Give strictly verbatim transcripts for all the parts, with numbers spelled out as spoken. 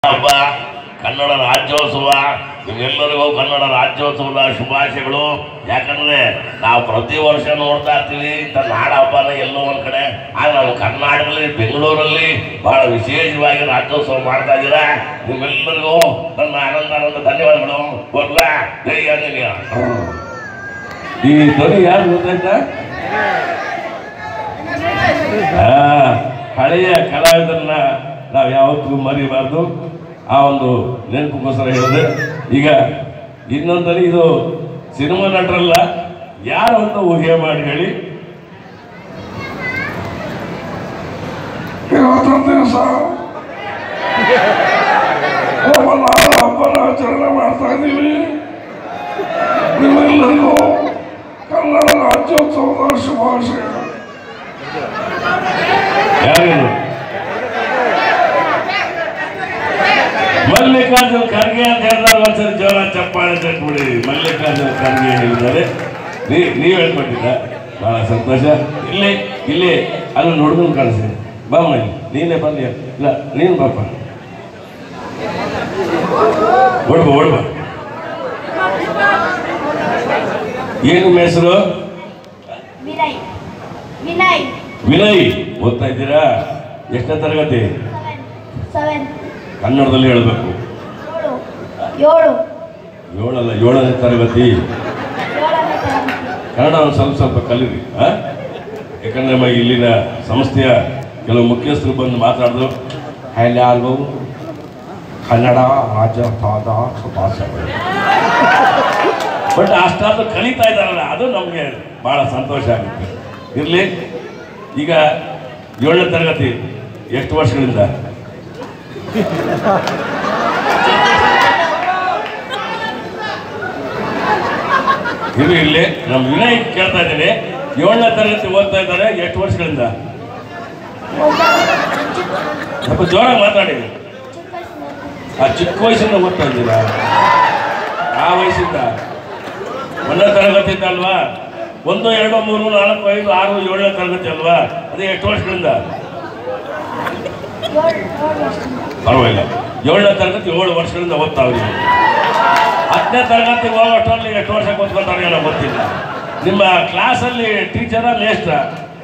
ಹಬ್ಬ ಕನ್ನಡ ರಾಜ್ಯೋತ್ಸವ ನಿಮ್ಮೆಲ್ಲರಿಗೂ ಕನ್ನಡ ರಾಜ್ಯೋತ್ಸವದ ಶುಭಾಶಯಗಳು. ಯಾಕಂದ್ರೆ ನಾವು ಪ್ರತಿ ವರ್ಷ ನೋಡ್ತಾ ಇರ್ತೀವಿ ಇಂಥ ನಾಡ ಹಬ್ಬನ ಎಲ್ಲೋ ಒಂದ್ ಕಡೆ, ಆಗ ನಾವು ಕರ್ನಾಟಕದಲ್ಲಿ ಬೆಂಗಳೂರಲ್ಲಿ ಬಹಳ ವಿಶೇಷವಾಗಿ ರಾಜ್ಯೋತ್ಸವ ಮಾಡ್ತಾ ಇದ್ದೀರಾ. ನಿಮ್ಮೆಲ್ಲರಿಗೂ ನನ್ನ ಆನಂದ ಆನಂದ ಧನ್ಯವಾದಗಳು. ಬರ್ಲಾ ಜೈ ಆಂಜನೇಯ. ಈ ಧ್ವನಿ ಯಾರು ಗೊತ್ತಾಯ್ತಾ? ಹಳೆಯ ಕಲಾವಿದರನ್ನ ನಾವು ಯಾವತ್ತಿಗೂ ಮರಿಬಾರ್ದು. ಆ ಒಂದು ನೆನಪಿಗೋಸ್ಕರ ಹೇಳಿದೆ. ಈಗ ಇನ್ನೊಂದಲ್ಲಿ ಇದು ಸಿನಿಮಾ ನಟರಲ್ಲ, ಯಾರು ಅಂತ ಊಹೆ ಮಾಡಿ ಹೇಳಿ. ಇವತ್ತೊಂದು ದಿವಸ ಹಬ್ಬನ ಆಚರಣೆ ಮಾಡ್ತಾ ಇದ್ದೀವಿ. ನಿಮ್ಮೆಲ್ಲರಿಗೂ ಕನ್ನಡ ರಾಜ್ಯೋತ್ಸವದ ಶುಭಾಶಯ. ಯಾರೇನು? ಮಲ್ಲಿಕಾರ್ಜುನ್ ಖರ್ಗೆ ಅಂತ ಹೇಳಿದಾಗ ಒಂದ್ಸರಿ ಜೋರ ಚಪ್ಪಾಳೆ ತಟ್ಬಿಡಿ. ಮಲ್ಲಿಕಾರ್ಜುನ್ ಖರ್ಗೆ ಹೇಳಿದ್ದಾರೆ, ನೀ ನೀವು ಹೇಳ್ಕೊಟ್ಟಿದ್ದ, ಬಹಳ ಸಂತೋಷ. ಇಲ್ಲಿ ಇಲ್ಲಿ ಅಲ್ಲಿ ಹುಡುಗನ್ ಕಳಿಸಿ ಬಾ ಮನೆ, ನೀನೇ ಬಂದಿ. ಇಲ್ಲ ನೀನು ಬಾಪ, ಓಡ್ಬ ಓಡ್ಬ. ಏನು ಹೆಸರು? ವಿನಯ್. ಓದ್ತಾ ಇದ್ದೀರಾ? ಎಷ್ಟನೇ ತರಗತಿ? ಕನ್ನಡದಲ್ಲಿ ಹೇಳಬೇಕು. ಏಳಲ್ಲ, ಏಳನೇ ತರಗತಿ. ಕನ್ನಡ ಒಂದು ಸ್ವಲ್ಪ ಸ್ವಲ್ಪ ಕಲೀರಿ. ಯಾಕಂದ್ರೆ ನಮ್ಮ ಇಲ್ಲಿನ ಸಂಸ್ಥೆಯ ಕೆಲವು ಮುಖ್ಯಸ್ಥರು ಬಂದು ಮಾತಾಡಿದ್ರು, ಎಲ್ಲರಿಗೂ ಕನ್ನಡ ರಾಜ್ಯೋತ್ಸವದ ಶುಭಾಶಯಗಳು. ಬಟ್ ಅಷ್ಟಾದ್ರೂ ಕಲಿತಾ ಇದ್ದಾರಲ್ಲ, ಅದು ನಮಗೆ ಬಹಳ ಸಂತೋಷ ಆಗುತ್ತೆ. ಇರಲಿ. ಈಗ ಏಳನೇ ತರಗತಿ ಎಷ್ಟು ವರ್ಷಗಳಿಂದ? ಇದು ಇಲ್ಲಿ ನಮ್ಮ ವಿನಯ್ ಕೇಳ್ತಾ ಇದ್ದೀನಿ, ಏಳನೇ ತರಗತಿ ಓದ್ತಾ ಇದ್ದಾರೆ, ಎಷ್ಟು ವರ್ಷಗಳಿಂದ? ಸ್ವಲ್ಪ ಜೋರಾಗಿ ಮಾತಾಡಿ. ಆ ಚಿಕ್ಕ ವಯಸ್ಸಿಂದ ಓದ್ತಾ ಇದ್ದೀರಾ? ಆ ವಯಸ್ಸಿಂದ ಒಂದನೇ ತರಗತಿ ಇದ್ದ ಅಲ್ವಾ? ಒಂದು ಎರಡು ಮೂರು ನಾಲ್ಕು ಐದು ಆರು ಏಳನೇ ತರಗತಿ ಅಲ್ವಾ? ಅದೇ ಎಷ್ಟು ವರ್ಷಗಳಿಂದ? ಪರವಾಗಿಲ್ಲ, ಏಳನೇ ತರಗತಿ ಏಳು ವರ್ಷಗಳಿಂದ ಓದ್ತಾವ್ರಿ. ಹತ್ತನೇ ತರಗತಿಗೆ ಹೋಗೋಷ್ಟರಲ್ಲಿ ಎಷ್ಟು ವರ್ಷ ಕೂತ್ಕೊಳ್ತಾರೆ ಏನೋ ಗೊತ್ತಿಲ್ಲ. ನಿಮ್ಮ ಕ್ಲಾಸಲ್ಲಿ ಟೀಚರ ಮೇಸ್ಟ್ರ?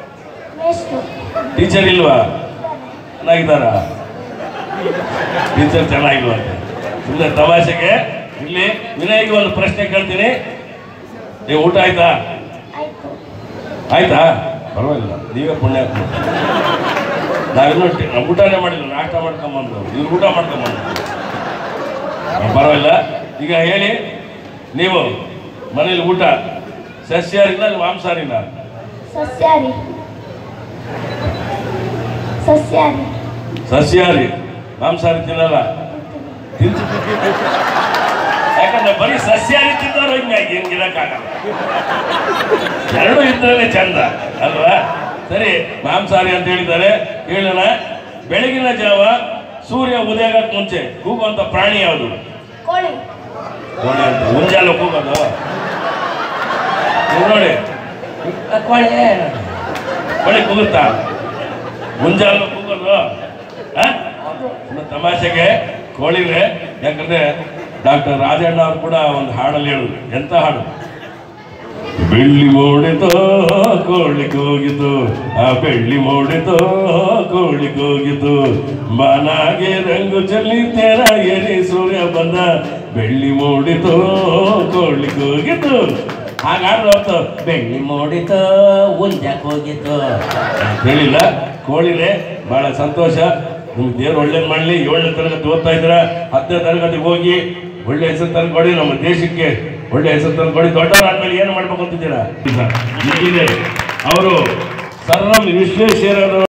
ಟೀಚರ್ ಇಲ್ವಾ? ಚೆನ್ನಾಗಿದ್ದಾರ? ಟೀಚರ್ ಚೆನ್ನಾಗಿಲ್ವ ಅಂತ ಸುಮ್ಮನೆ ತಮಾಷೆಗೆ. ಇಲ್ಲಿ ವಿನಯ್ಗೆ ಒಂದು ಪ್ರಶ್ನೆ ಕೇಳ್ತೀನಿ, ನೀವು ಊಟ ಆಯ್ತಾ? ಆಯ್ತಾ? ಪರವಾಗಿಲ್ಲ, ನೀವೇ ಪುಣ್ಯ. ನಾವಿನ್ನೂ ಊಟನೇ ಮಾಡಿಲ್ಲ, ನಾಷ್ಟ ಮಾಡ್ಕೊಂಬಂದು ಇವ್ರು ಊಟ ಮಾಡ್ಕೊಂಬಂದು. ಪರವಾಗಿಲ್ಲ. ಈಗ ಹೇಳಿ, ನೀವು ಮನೇಲಿ ಊಟ ಸಸ್ಯಾಹಾರಿನ ಮಾಂಸಾಹಾರಿನ? ಸಸ್ಯಾಹಾರಿ. ಸಸ್ಯಾಹಾರಿ. ಸಸ್ಯಾಹಾರಿ. ಮಾಂಸಾಹಾರಿ ತಿನ್ನಲ್ಲ? ಯಾಕಂದ್ರೆ ಬರೀ ಸಸ್ಯಾಹಾರಿ ತಿನ್ನೋರು ಹಿಂಗಾಗಿ ಹಿಂಗಿರಕ್ಕಾಗಲ್ಲ. ಎರಡು ಇದ್ರೆ ಚಂದ ಅಲ್ವಾ? ಸರಿ, ಮಾಂಸಾಹಾರಿ ಅಂತ ಹೇಳಿದ್ದಾರೆ. ಹೇಳೋಣ, ಬೆಳಗಿನ ಜಾವ ಸೂರ್ಯ ಉದಯಕ್ಕೆ ಮುಂಚೆ ಕೂಗುವಂತ ಪ್ರಾಣಿ ಯಾವುದು? ಕೋಳಿ. ಕೋಳಿ ಅಂತ ಮುಂಜಾನೆ ಕೂಗೋದು ನೋಡಿ. ಕೋಳಿ ಕೋಳಿ ಕೂಗುತ್ತಾ? ಮುಂಜಾನೆ ಕೂಗೋದು ತಮಾಷೆಗೆ ಕೋಳಿನೇ. ಯಾಕಂದ್ರೆ ಡಾಕ್ಟರ್ ರಾಜಣ್ಣ ಅವ್ರು ಕೂಡ ಒಂದು ಹಾಡಲ್ಲಿ ಹೇಳುದು. ಎಂತ ಹಾಡು? ಬೆಳ್ಳಿ ಮೂಡಿತೋ ಕೋಳಿಗೆ ಹೋಗಿತು, ಆ ಬೆಳ್ಳಿ ಮೂಡಿತೋ ಕೋಳಿಗೆ ಹೋಗಿತು, ಬಾನಾಗೆ ರಂಗು ಚೆಲ್ಲಿತೇರ ಎರಿ ಸೂರ್ಯ ಬಂದ, ಬೆಳ್ಳಿ ಮೂಡಿತೋ ಕೋಳಿಗೆ ಹೋಗಿತು. ಹಾಗಾದ್ರೆ ಹೊತ್ತು ಬೆಳ್ಳಿ ಮೂಡಿತೋ ಉಂಜಕ್ಕೆ ಹೋಗಿತ್ತು ಹೇಳಿಲ್ಲ. ಕೋಳಿನೇ. ಬಹಳ ಸಂತೋಷ. ನಿಮ್ಗೆ ದೇವ್ರು ಒಳ್ಳೇದು ಮಾಡಲಿ. ಏಳನೇ ತರಗತಿ ಓದ್ತಾ ಇದ್ದೀರಾ, ಹತ್ತನೇ ತರಗತಿಗೆ ಹೋಗಿ ಒಳ್ಳೆ ಹೆಸರು ತಂದ್ಕೊಡಿ, ನಮ್ಮ ದೇಶಕ್ಕೆ ಒಳ್ಳೆ ಹೆಸರು ತಂದ್ಕೊಡಿ. ದೊಡ್ಡವರಾದ್ಮೇಲೆ ಏನು ಮಾಡ್ಬೇಕು ಅಂತಿದ್ದೀರಾ? ಅವರು ಸರ್ ಎಂ ವಿಶ್ವೇಶ್ವರಯ್ಯನವರು